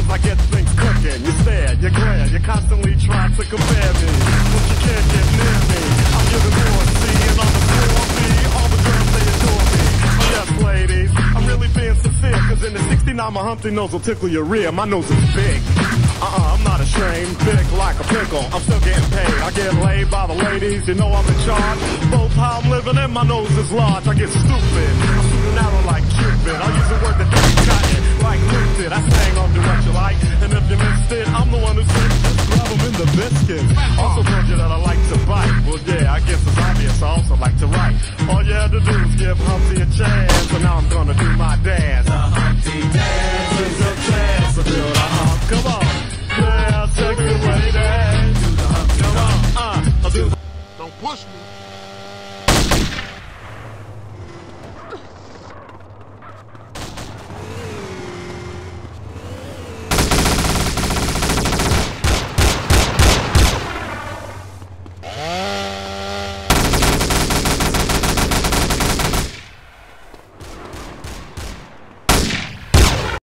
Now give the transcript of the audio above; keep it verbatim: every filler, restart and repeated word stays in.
cause I get things cooking. You stare, you glare, you constantly try to compare me, but you can't get near me. I'm giving more, see, and on the floor, me, all the girls, they adore me. Yes, ladies, I'm really being sincere, cause in the sixty-nine, my Humpty nose will tickle your rear. My nose is big. Uh-uh, I'm not ashamed, big like a pickle. I'm still getting paid. I get laid by the ladies, you know I'm in charge. Both how I'm living and my nose is large. I get stupid. I'm shooting arrow like Cupid. I use the word that don't got it, like Luke did. I sang on